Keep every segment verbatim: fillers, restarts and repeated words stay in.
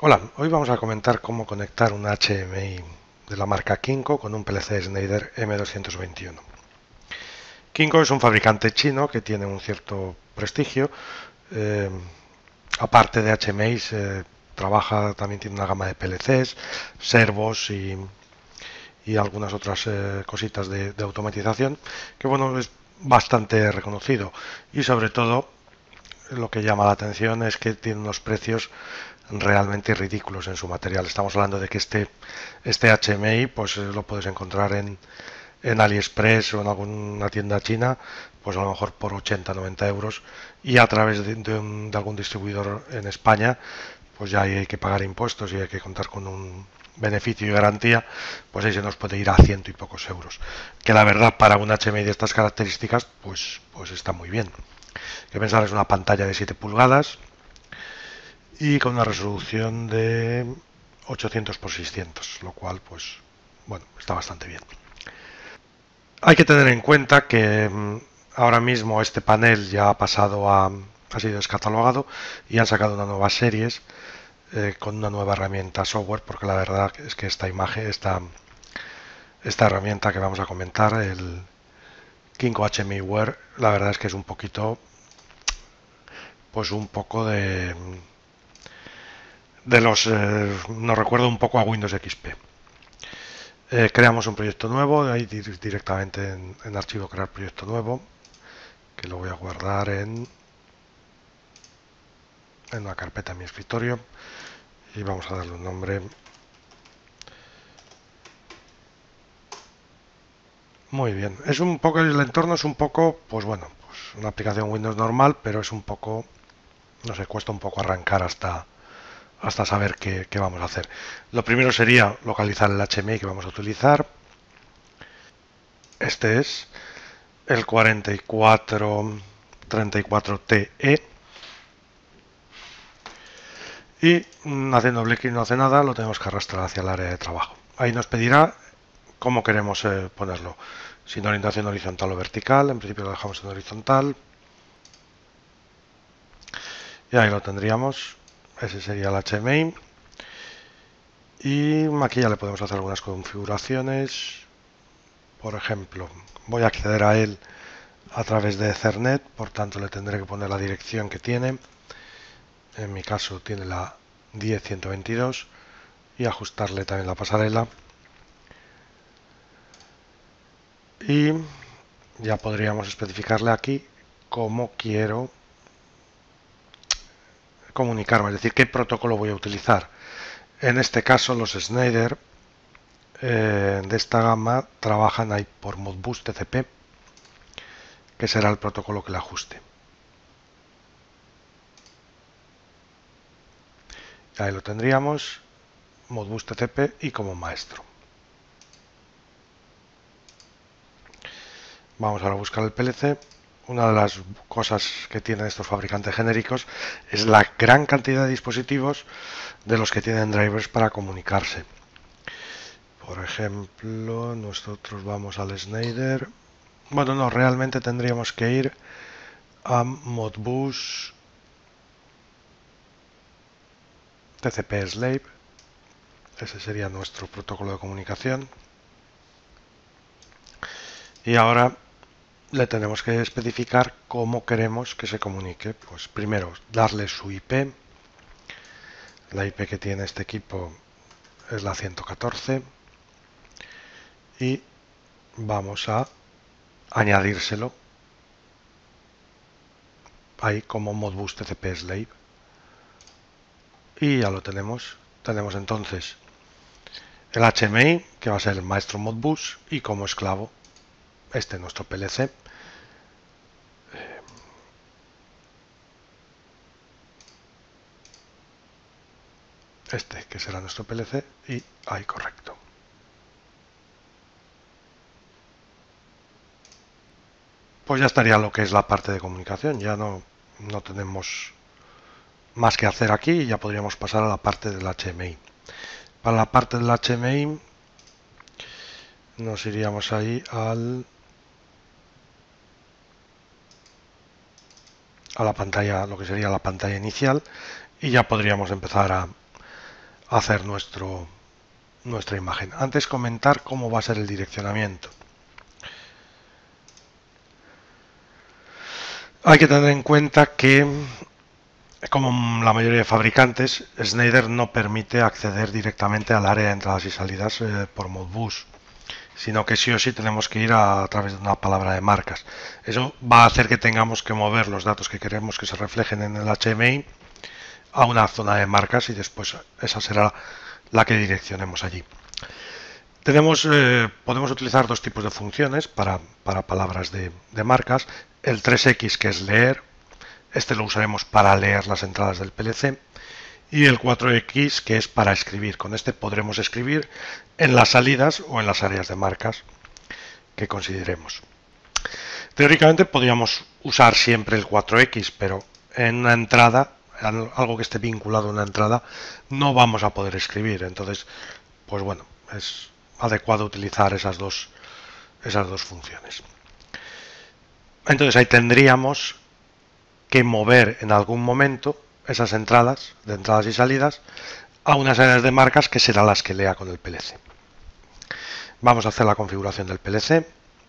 Hola, hoy vamos a comentar cómo conectar un H D M I de la marca Kinco con un P L C Schneider M doscientos veintiuno. Kinco es un fabricante chino que tiene un cierto prestigio. Eh, aparte de H D M Is, eh, trabaja, también tiene una gama de P L Cs, servos y, y algunas otras eh, cositas de, de automatización, que bueno, es bastante reconocido. Y sobre todo, lo que llama la atención es que tiene unos precios realmente ridículos en su material. Estamos hablando de que este, este H D M I pues lo puedes encontrar en, en AliExpress o en alguna tienda china, pues a lo mejor por ochenta noventa euros, y a través de, de, un, de algún distribuidor en España, pues ya hay que pagar impuestos y hay que contar con un beneficio y garantía, pues ahí se nos puede ir a ciento y pocos euros. Que la verdad para un H D M I de estas características, pues, pues está muy bien. Que pensar es una pantalla de siete pulgadas y con una resolución de ochocientos por seiscientos, lo cual pues bueno, está bastante bien. Hay que tener en cuenta que mmm, ahora mismo este panel ya ha pasado a ha sido descatalogado y han sacado una nueva series eh, con una nueva herramienta software, porque la verdad es que esta imagen, esta, esta herramienta que vamos a comentar, el Kinco H M I Wear, la verdad es que es un poquito pues un poco de de los eh, nos recuerda un poco a Windows X P. Eh, creamos un proyecto nuevo, ahí directamente en, en archivo crear proyecto nuevo, que lo voy a guardar en, en una carpeta en mi escritorio, y vamos a darle un nombre. Muy bien, es un poco, el entorno es un poco, pues bueno, pues una aplicación Windows normal, pero es un poco, no sé, cuesta un poco arrancar hasta, hasta saber qué, qué vamos a hacer. Lo primero sería localizar el H D M I que vamos a utilizar. Este es el cuarenta y cuatro treinta y cuatro T E, y mmm, haciendo doble clic no hace nada, lo tenemos que arrastrar hacia el área de trabajo. Ahí nos pedirá cómo queremos eh, ponerlo, sin orientación horizontal o vertical. En principio lo dejamos en horizontal y ahí lo tendríamos. Ese sería el H D M I, y aquí ya le podemos hacer algunas configuraciones. Por ejemplo, voy a acceder a él a través de Ethernet, por tanto le tendré que poner la dirección que tiene. En mi caso tiene la diez punto ciento veintidós, y ajustarle también la pasarela, y ya podríamos especificarle aquí cómo quiero comunicarme, es decir, qué protocolo voy a utilizar. En este caso los Schneider eh, de esta gama trabajan ahí por Modbus T C P, que será el protocolo que le ajuste. Ahí lo tendríamos, Modbus T C P y como maestro. Vamos ahora a buscar el P L C. Una de las cosas que tienen estos fabricantes genéricos es la gran cantidad de dispositivos de los que tienen drivers para comunicarse. Por ejemplo, nosotros vamos al Schneider. Bueno, no, realmente tendríamos que ir a Modbus T C P Slave. Ese sería nuestro protocolo de comunicación. Y ahora le tenemos que especificar cómo queremos que se comunique. Pues primero darle su I P. La I P que tiene este equipo es la ciento catorce, y vamos a añadírselo ahí como Modbus T C P Slave, y ya lo tenemos. Tenemos entonces el H D M I, que va a ser el maestro Modbus, y como esclavo este nuestro P L C. Este que será nuestro P L C, y ahí correcto. Pues ya estaría lo que es la parte de comunicación. Ya no, no tenemos más que hacer aquí, y ya podríamos pasar a la parte del H D M I. Para la parte del H D M I nos iríamos ahí al a la pantalla, lo que sería la pantalla inicial, y ya podríamos empezar a, hacer nuestro, nuestra imagen. Antes comentar cómo va a ser el direccionamiento. Hay que tener en cuenta que, como la mayoría de fabricantes, Schneider no permite acceder directamente al área de entradas y salidas eh, por Modbus, sino que sí o sí tenemos que ir a, a través de una palabra de marcas. Eso va a hacer que tengamos que mover los datos que queremos que se reflejen en el H M I a una zona de marcas y después esa será la que direccionemos allí. Tenemos, eh, podemos utilizar dos tipos de funciones para, para palabras de, de marcas. El tres equis, que es leer, este lo usaremos para leer las entradas del P L C, y el cuatro equis, que es para escribir. Con este podremos escribir en las salidas o en las áreas de marcas que consideremos. Teóricamente podríamos usar siempre el cuatro equis, pero en una entrada, algo que esté vinculado a una entrada, no vamos a poder escribir. Entonces, pues bueno, es adecuado utilizar esas dos, esas dos funciones. Entonces ahí tendríamos que mover en algún momento esas entradas, de entradas y salidas, a unas áreas de marcas que serán las que lea con el P L C. Vamos a hacer la configuración del P L C.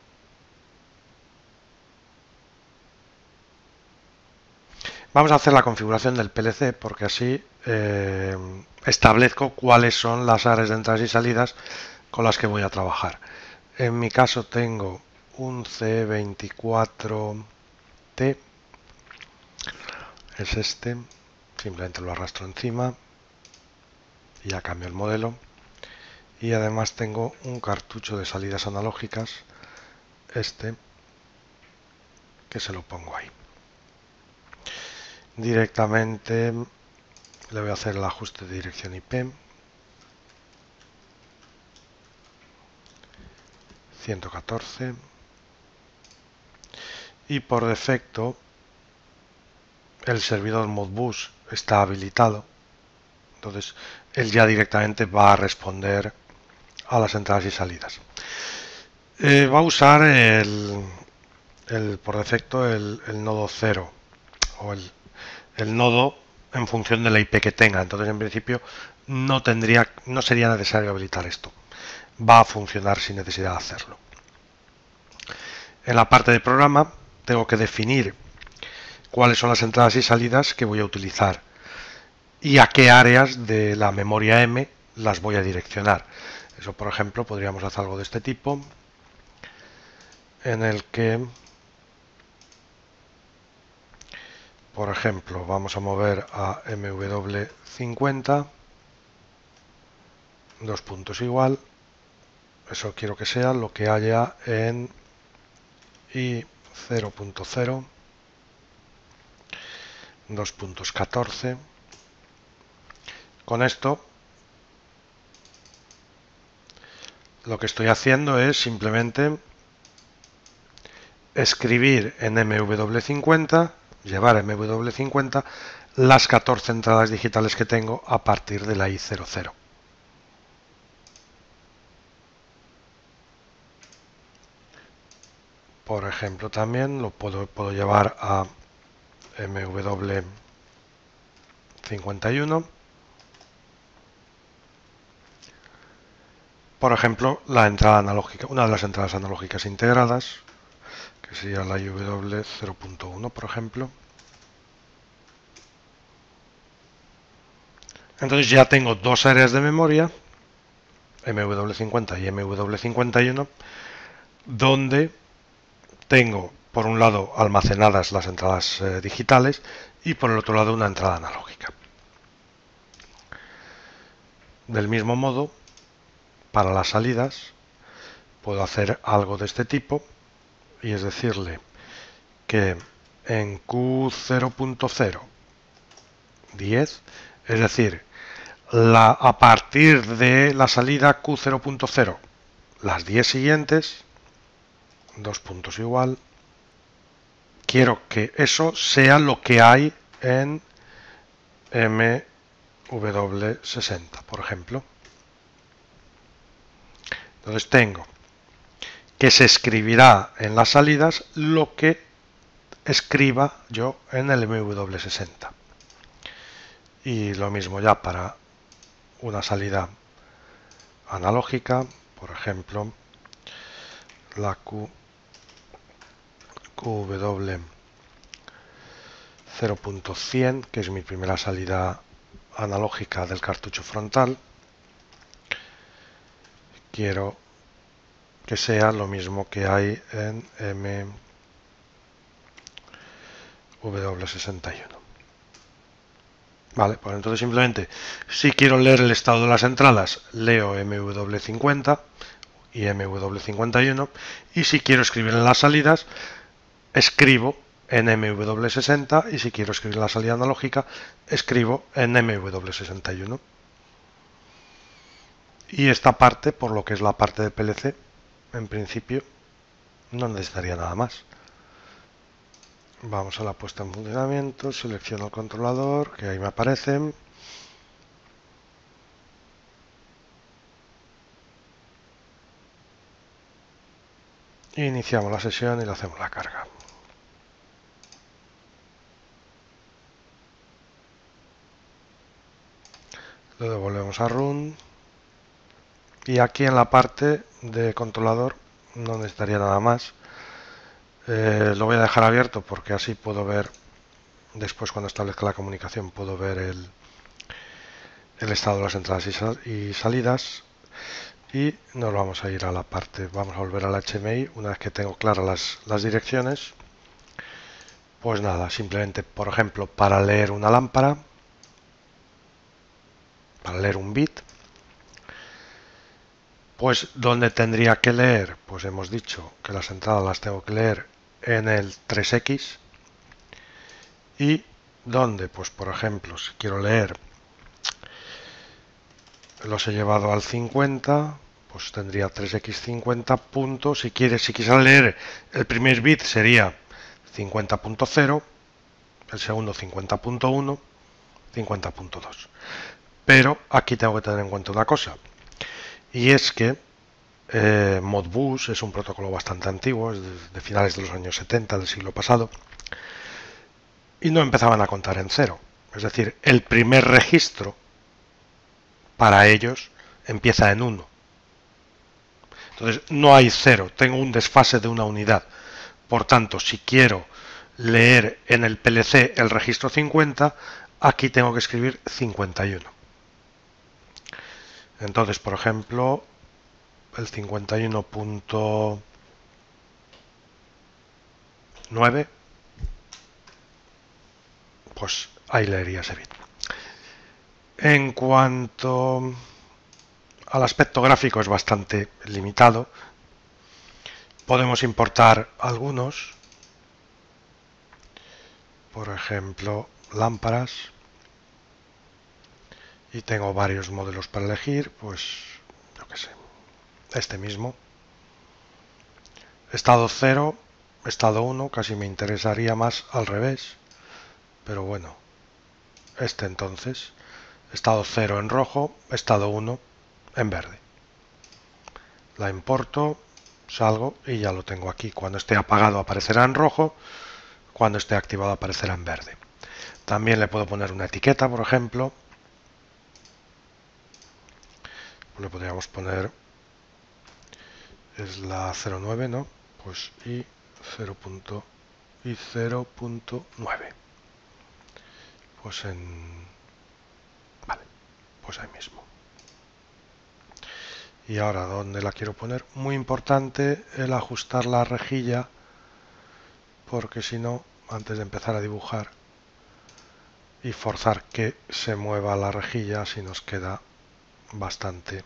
Vamos a hacer la configuración del P L C porque así eh, establezco cuáles son las áreas de entradas y salidas con las que voy a trabajar. En mi caso tengo un C veinticuatro T, es este, simplemente lo arrastro encima y ya cambio el modelo. Y además tengo un cartucho de salidas analógicas, este, que se lo pongo ahí. Directamente le voy a hacer el ajuste de dirección I P ciento catorce y por defecto el servidor Modbus está habilitado, entonces él ya directamente va a responder a las entradas y salidas. Eh, va a usar el, el por defecto el, el nodo cero o el, el nodo en función de la I P que tenga, entonces en principio no tendría, no sería necesario habilitar esto. Va a funcionar sin necesidad de hacerlo. En la parte de programa tengo que definir cuáles son las entradas y salidas que voy a utilizar y a qué áreas de la memoria M las voy a direccionar. Eso, por ejemplo, podríamos hacer algo de este tipo, en el que, por ejemplo, vamos a mover a M W cincuenta, dos puntos igual, eso quiero que sea lo que haya en I cero punto cero, dos puntos catorce. Con esto lo que estoy haciendo es simplemente escribir en M W cincuenta, llevar a M W cincuenta las catorce entradas digitales que tengo a partir de la I cero cero. Por ejemplo, también lo puedo, puedo llevar a M W cincuenta y uno. Por ejemplo, la entrada analógica, una de las entradas analógicas integradas, que sería la I W cero punto uno, por ejemplo. Entonces ya tengo dos áreas de memoria, M W cincuenta y M W cincuenta y uno, donde tengo por un lado almacenadas las entradas eh, digitales y por el otro lado una entrada analógica. Del mismo modo, para las salidas puedo hacer algo de este tipo y es decirle que en Q cero punto cero diez, es decir, la, a partir de la salida Q cero punto cero, las diez siguientes, dos puntos igual, quiero que eso sea lo que hay en M W sesenta, por ejemplo. Entonces tengo que se escribirá en las salidas lo que escriba yo en el M W sesenta. Y lo mismo ya para una salida analógica, por ejemplo, la Q, QW cero punto cien, que es mi primera salida analógica del cartucho frontal. Quiero que sea lo mismo que hay en M W sesenta y uno. Vale, pues entonces simplemente, si quiero leer el estado de las entradas, leo M W cincuenta y M W cincuenta y uno, y si quiero escribir en las salidas, escribo en M W sesenta, y si quiero escribir en la salida analógica, escribo en M W sesenta y uno. Y esta parte, por lo que es la parte de P L C, en principio no necesitaría nada más. Vamos a la puesta en funcionamiento, selecciono el controlador, que ahí me aparecen. Iniciamos la sesión y le hacemos la carga. Lo devolvemos a Run. Y aquí en la parte de controlador no necesitaría nada más. Eh, lo voy a dejar abierto porque así puedo ver, después cuando establezca la comunicación, puedo ver el, el estado de las entradas y, sal y salidas. Y nos vamos a ir a la parte, vamos a volver al H M I una vez que tengo claras las, las direcciones. Pues nada, simplemente, por ejemplo, para leer una lámpara, para leer un bit, pues ¿dónde tendría que leer? Pues hemos dicho que las entradas las tengo que leer en el tres equis. ¿Y dónde? Pues por ejemplo, si quiero leer, los he llevado al cincuenta, pues tendría tres equis cincuenta punto, si quiere, si quisiera leer el primer bit sería cincuenta punto cero, el segundo cincuenta punto uno, cincuenta punto dos. Pero aquí tengo que tener en cuenta una cosa, y es que eh, Modbus es un protocolo bastante antiguo, es de, de finales de los años setenta del siglo pasado, y no empezaban a contar en cero. Es decir, el primer registro para ellos empieza en uno. Entonces no hay cero, tengo un desfase de una unidad. Por tanto, si quiero leer en el P L C el registro cincuenta, aquí tengo que escribir cincuenta y uno. Entonces, por ejemplo, el cincuenta y uno punto nueve, pues ahí leería ese bit. En cuanto al aspecto gráfico, es bastante limitado. Podemos importar algunos, por ejemplo, lámparas, y tengo varios modelos para elegir, pues yo qué sé, este mismo. Estado cero, estado uno, casi me interesaría más al revés, pero bueno, este entonces, estado cero en rojo, estado uno en verde. La importo, salgo y ya lo tengo aquí. Cuando esté apagado aparecerá en rojo, cuando esté activado aparecerá en verde. También le puedo poner una etiqueta, por ejemplo. Le podríamos poner, es la cero nueve, ¿no? Pues y cero punto nueve. Pues en... Vale, pues ahí mismo. Y ahora, ¿dónde la quiero poner? Muy importante el ajustar la rejilla, porque si no, antes de empezar a dibujar y forzar que se mueva la rejilla, así nos queda bastante.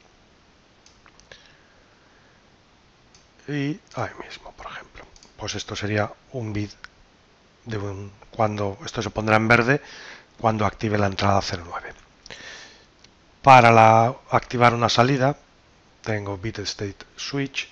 Y ahí mismo, por ejemplo. Pues esto sería un bit de un, cuando esto se pondrá en verde cuando active la entrada cero nueve. Para la, activar una salida tengo bit state switch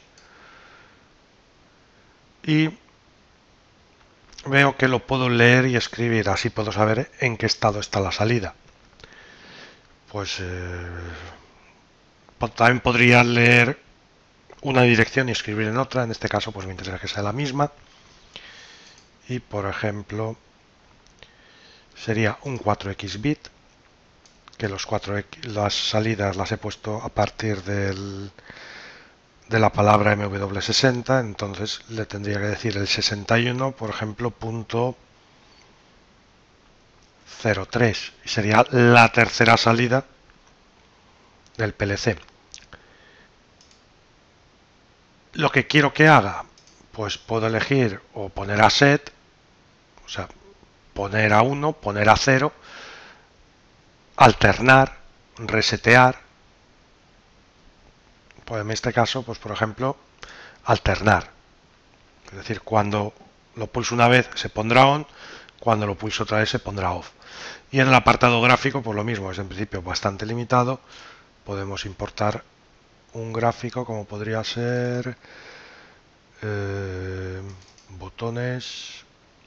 y veo que lo puedo leer y escribir, así puedo saber en qué estado está la salida. Pues eh, también podría leer una dirección y escribir en otra, en este caso pues me interesa que sea la misma. Y por ejemplo sería un cuatro equis bit que los cuatro X, las salidas las he puesto a partir del, de la palabra M W sesenta, entonces le tendría que decir el sesenta y uno, por ejemplo, punto cero tres, y sería la tercera salida del P L C. Lo que quiero que haga, pues puedo elegir o poner a set, o sea, poner a uno, poner a cero, alternar, resetear. Pues en este caso, pues por ejemplo, alternar. Es decir, cuando lo pulso una vez se pondrá on, cuando lo pulso otra vez se pondrá off. Y en el apartado gráfico, pues lo mismo, es en principio bastante limitado. Podemos importar un gráfico como podría ser eh, botones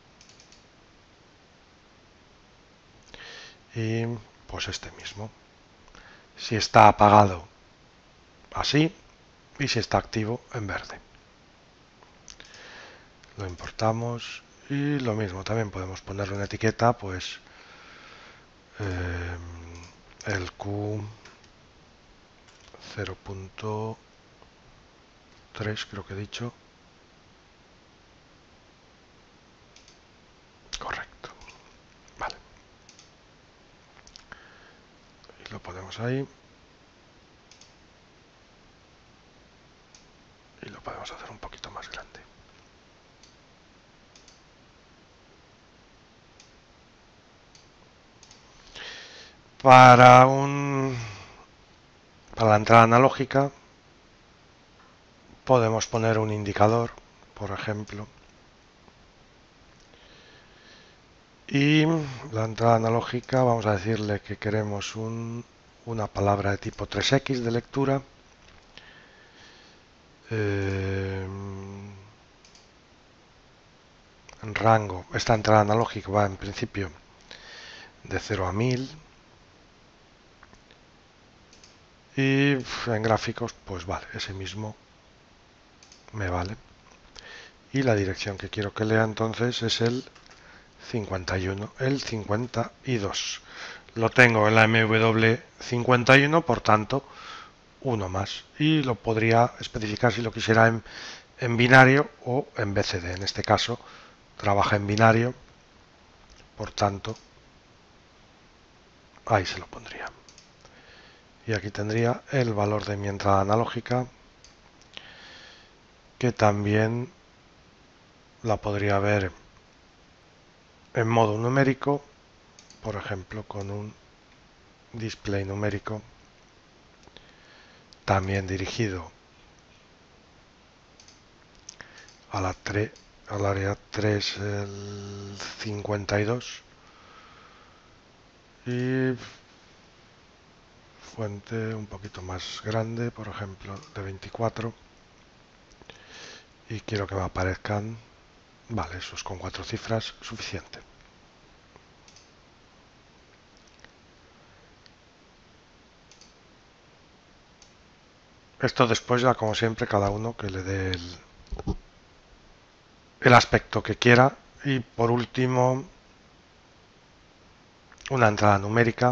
y pues este mismo. Si está apagado, así, y si está activo, en verde. Lo importamos y lo mismo, también podemos ponerle una etiqueta, pues eh, el Q cero punto tres creo que he dicho. Correcto. Vale. Y lo ponemos ahí. Y lo podemos hacer un poquito más grande. Para un para la entrada analógica podemos poner un indicador, por ejemplo. Y la entrada analógica, vamos a decirle que queremos un, una palabra de tipo tres equis de lectura. Eh, en rango, esta entrada analógica va en principio de cero a mil. Y en gráficos, pues vale, ese mismo me vale. Y la dirección que quiero que lea entonces es el cincuenta y uno, el cincuenta y dos. Lo tengo en la M W cincuenta y uno, por tanto, uno más. Y lo podría especificar si lo quisiera en, en binario o en B C D. En este caso, trabaja en binario, por tanto, ahí se lo pondría. Y aquí tendría el valor de mi entrada analógica, que también la podría ver en modo numérico, por ejemplo, con un display numérico también dirigido a la tre, al área tres, el cincuenta y dos, y fuente un poquito más grande, por ejemplo de veinticuatro, y quiero que me aparezcan, vale, eso es con cuatro cifras suficiente. Esto después ya, como siempre, cada uno que le dé el, el aspecto que quiera. Y por último, una entrada numérica.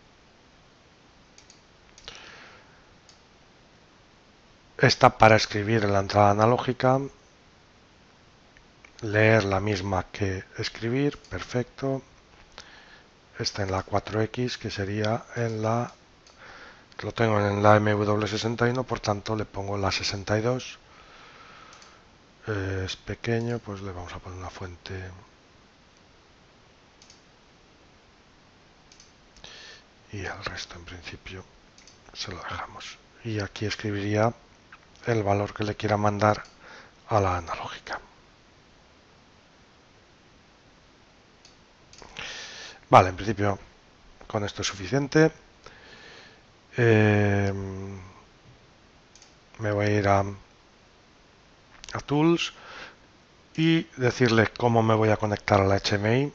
Esta para escribir en la entrada analógica, leer la misma que escribir, perfecto. Esta en la cuatro equis, que sería en la, lo tengo en la M W sesenta y uno, por tanto le pongo la sesenta y dos. Es pequeño, pues le vamos a poner una fuente y el resto en principio se lo dejamos. Y aquí escribiría el valor que le quiera mandar a la analógica. Vale, en principio con esto es suficiente. Eh, me voy a ir a, a Tools y decirle cómo me voy a conectar a la H M I.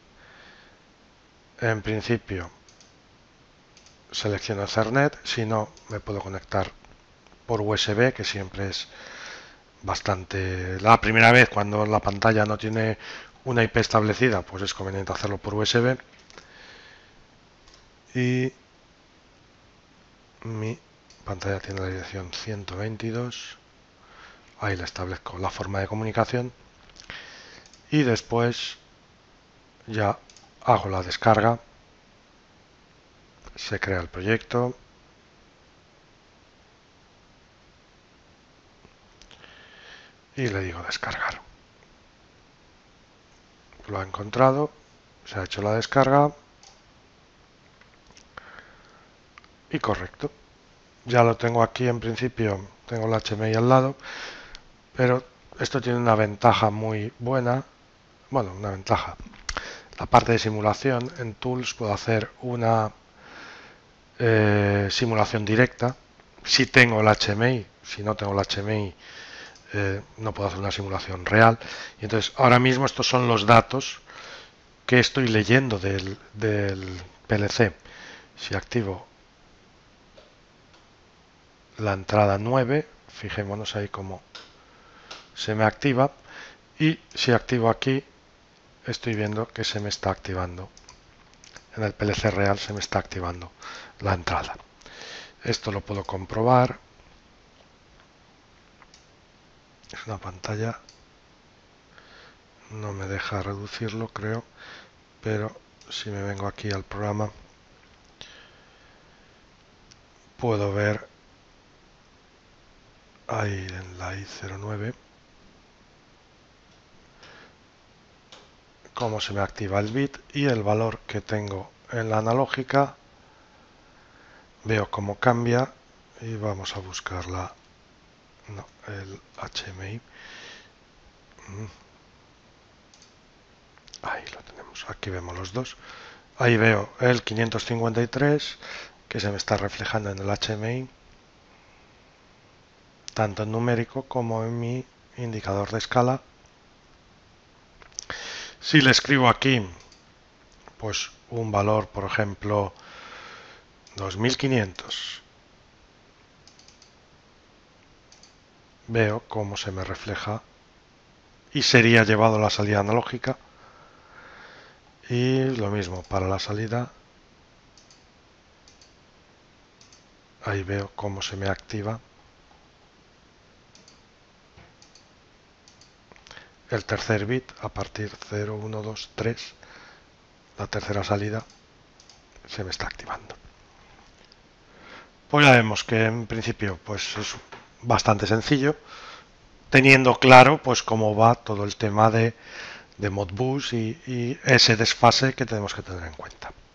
En principio selecciono Ethernet, si no me puedo conectar por U S B, que siempre es bastante... La primera vez, cuando la pantalla no tiene una I P establecida, pues es conveniente hacerlo por U S B. Y mi pantalla tiene la dirección ciento veintidós. Ahí le establezco la forma de comunicación y después ya hago la descarga. Se crea el proyecto y le digo descargar. Lo ha encontrado, se ha hecho la descarga y correcto. Ya lo tengo aquí, en principio tengo el H M I al lado, pero esto tiene una ventaja muy buena. Bueno, una ventaja. La parte de simulación en Tools puedo hacer una eh, simulación directa. Si tengo el H M I, si no tengo el H M I, eh, no puedo hacer una simulación real. Y entonces, ahora mismo estos son los datos que estoy leyendo del, del P L C. Si activo la entrada nueve, fijémonos ahí cómo se me activa, y si activo aquí, estoy viendo que se me está activando. En el P L C real se me está activando la entrada. Esto lo puedo comprobar. Es una pantalla. No me deja reducirlo, creo. Pero si me vengo aquí al programa, puedo ver ahí en la I cero nueve cómo se me activa el bit y el valor que tengo en la analógica. Veo cómo cambia y vamos a buscarla. No, el H M I. Ahí lo tenemos. Aquí vemos los dos. Ahí veo el quinientos cincuenta y tres que se me está reflejando en el H M I, tanto en numérico como en mi indicador de escala. Si le escribo aquí, pues un valor, por ejemplo, dos mil quinientos, veo cómo se me refleja y sería llevado a la salida analógica. Y lo mismo para la salida. Ahí veo cómo se me activa el tercer bit a partir de cero, uno, dos, tres. La tercera salida se me está activando. Pues ya vemos que en principio pues es bastante sencillo, teniendo claro pues cómo va todo el tema de, de Modbus y, y ese desfase que tenemos que tener en cuenta.